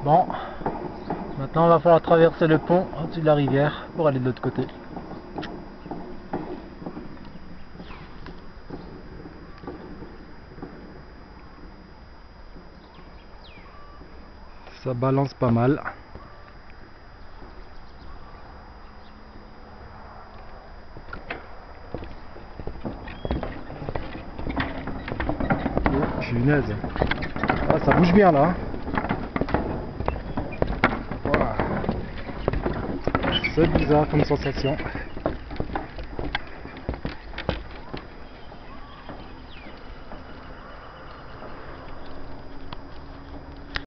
Bon, maintenant il va falloir traverser le pont au-dessus de la rivière pour aller de l'autre côté. Ça balance pas mal. Oh, punaise. Ah, ça bouge bien là. Wow. C'est bizarre comme sensation.